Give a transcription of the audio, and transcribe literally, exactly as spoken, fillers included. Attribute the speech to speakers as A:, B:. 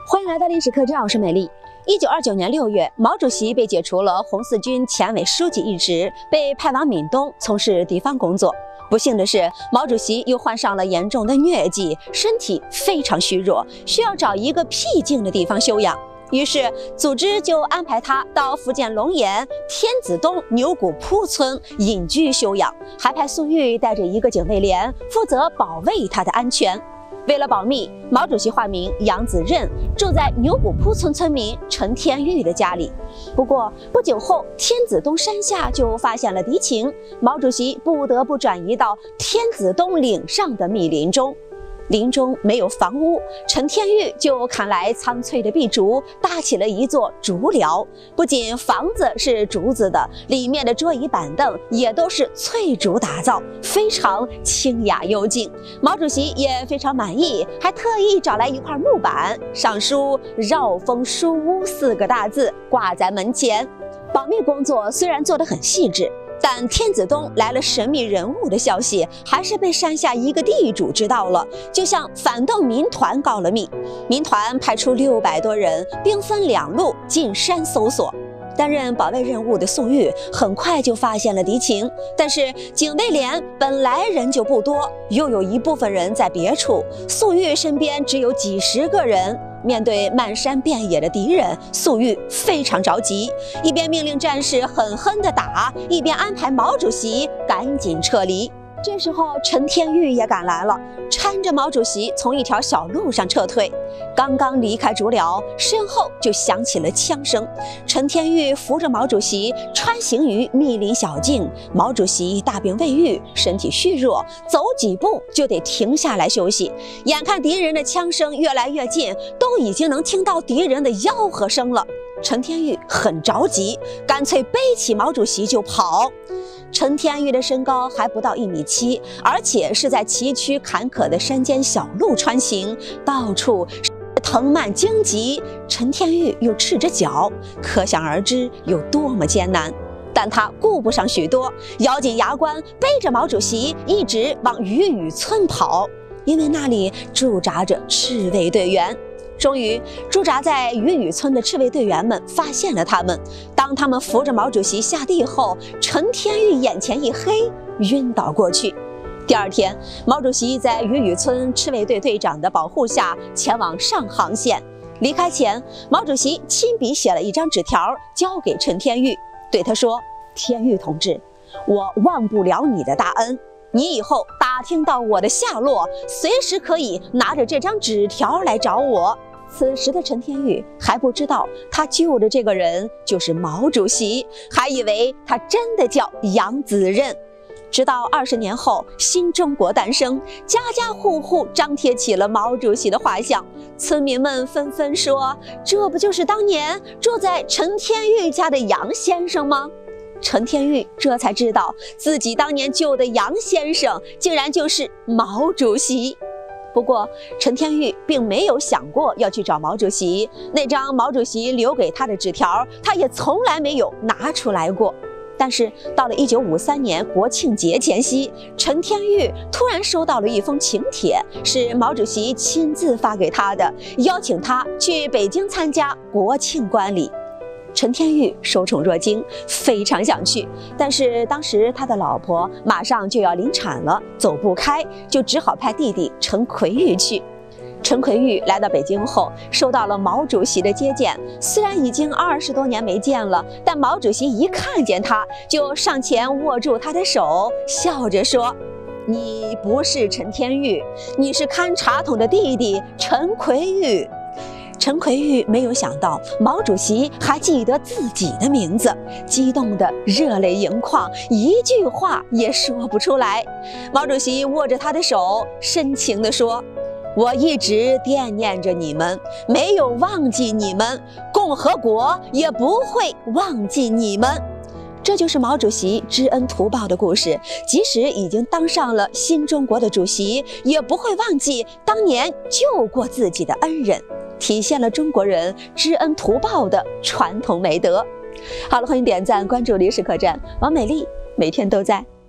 A: 欢迎来到历史客栈，我是美丽。一九二九年六月，毛主席被解除了红四军前委书记一职，被派往闽东从事地方工作。不幸的是，毛主席又患上了严重的疟疾，身体非常虚弱，需要找一个僻静的地方休养。于是，组织就安排他到福建龙岩天子东牛骨铺村隐居休养，还派粟裕带着一个警卫连负责保卫他的安全。为了保密，毛主席化名杨子任，住在牛骨铺村村民陈天玉的家里。不过不久后，天子东山下就发现了敌情，毛主席不得不转移到天子东岭上的密林中。林中没有房屋，陈天玉就砍来苍翠的壁竹，搭起了一座竹寮。不仅房子是竹子的，里面的桌椅板凳也都是翠竹打造，非常清雅幽静。毛主席也非常满意，还特意找来一块木板，上书“绕风书屋”四个大字，挂在门前。保密工作虽然做得很细致，但天子东来了神秘人物的消息，还是被山下一个地主知道了，就向反动民团告了密。民团派出六百多人，兵分两路进山搜索。担任保卫任务的粟裕很快就发现了敌情，但是警卫连本来人就不多，又有一部分人在别处，粟裕身边只有几十个人。面对漫山遍野的敌人，粟裕非常着急，一边命令战士狠狠地打，一边安排毛主席赶紧撤离。这时候陈天玉也赶来了，搀着毛主席从一条小路上撤退。刚刚离开竹寮，身后就响起了枪声。陈天玉扶着毛主席穿行于密林小径，毛主席大病未愈，身体虚弱，走几步就得停下来休息。眼看敌人的枪声越来越近，都已经能听到敌人的吆喝声了。陈天玉很着急，干脆背起毛主席就跑。陈天玉的身高还不到一米七，而且是在崎岖坎坷的山间小路穿行，到处是藤蔓荆棘，陈天玉又赤着脚，可想而知有多么艰难。但他顾不上许多，咬紧牙关，背着毛主席一直往鱼雨村跑，因为那里驻扎着赤卫队员。终于，驻扎在鱼雨村的赤卫队员们发现了他们。当他们扶着毛主席下地后，陈天玉眼前一黑，晕倒过去。第二天，毛主席在鱼雨村赤卫队队长的保护下前往上杭县。离开前，毛主席亲笔写了一张纸条交给陈天玉，对他说：“天玉同志，我忘不了你的大恩。你以后打听到我的下落，随时可以拿着这张纸条来找我。”此时的陈天玉还不知道，他救的这个人就是毛主席，还以为他真的叫杨子任。直到二十年后，新中国诞生，家家户户张贴起了毛主席的画像。村民们纷纷说：“这不就是当年住在陈天玉家的杨先生吗？”陈天玉这才知道，自己当年救的杨先生竟然就是毛主席。不过，陈天玉并没有想过要去找毛主席，那张毛主席留给他的纸条，他也从来没有拿出来过。但是到了一九五三年国庆节前夕，陈天玉突然收到了一封请帖，是毛主席亲自发给他的，邀请他去北京参加国庆观礼。陈天玉受宠若惊，非常想去，但是当时他的老婆马上就要临产了，走不开，就只好派弟弟陈奎玉去。陈奎玉来到北京后，受到了毛主席的接见。虽然已经二十多年没见了，但毛主席一看见他，就上前握住他的手，笑着说：“你不是陈天玉，你是看茶桶的弟弟陈奎玉。”陈奎玉没有想到毛主席还记得自己的名字，激动得热泪盈眶，一句话也说不出来。毛主席握着他的手，深情地说：“我一直惦念着你们，没有忘记你们，共和国也不会忘记你们。”这就是毛主席知恩图报的故事，即使已经当上了新中国的主席，也不会忘记当年救过自己的恩人，体现了中国人知恩图报的传统美德。好了，欢迎点赞关注历史客栈，王美丽每天都在。